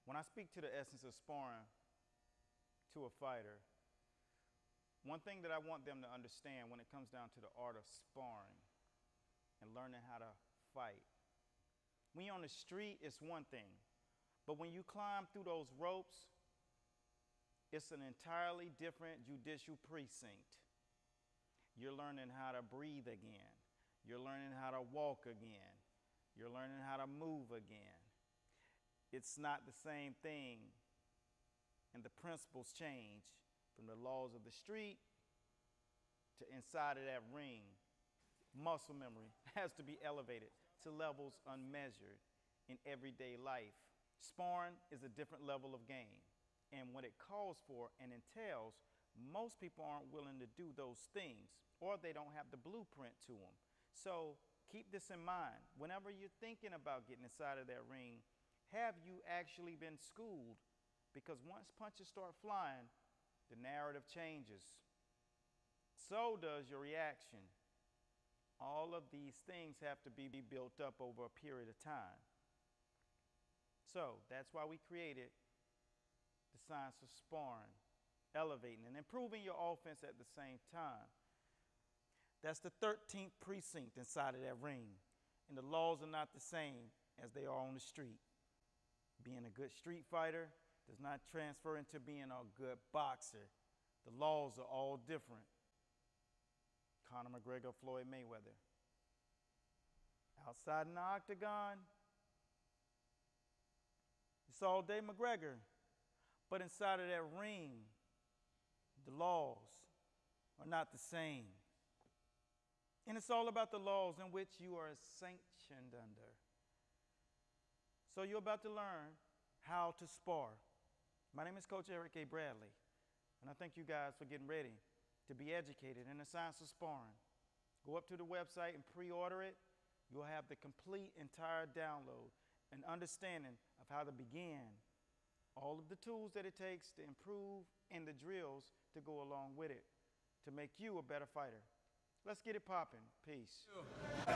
When I speak to the essence of sparring to a fighter, one thing that I want them to understand when it comes down to the art of sparring and learning how to fight. When you're on the street, it's one thing, but when you climb through those ropes, it's an entirely different judicial precinct. You're learning how to breathe again. You're learning how to walk again. You're learning how to move again. It's not the same thing, and the principles change from the laws of the street to inside of that ring. Muscle memory has to be elevated to levels unmeasured in everyday life. Sparring is a different level of game, and what it calls for and entails, most people aren't willing to do those things, or they don't have the blueprint to them. So keep this in mind. Whenever you're thinking about getting inside of that ring, have you actually been schooled? Because once punches start flying, the narrative changes. So does your reaction. All of these things have to be built up over a period of time. So that's why we created the science of sparring, elevating and improving your offense at the same time. That's the 13th precinct inside of that ring. And the laws are not the same as they are on the street. Being a good street fighter does not transfer into being a good boxer. The laws are all different. Conor McGregor, Floyd Mayweather. Outside in the octagon, it's all day McGregor. But inside of that ring, the laws are not the same. And it's all about the laws in which you are sanctioned under. So you're about to learn how to spar. My name is Coach Eric A. Bradley, and I thank you guys for getting ready to be educated in the science of sparring. Go up to the website and pre-order it. You'll have the complete entire download and understanding of how to begin, all of the tools that it takes to improve, and the drills to go along with it to make you a better fighter. Let's get it popping. Peace.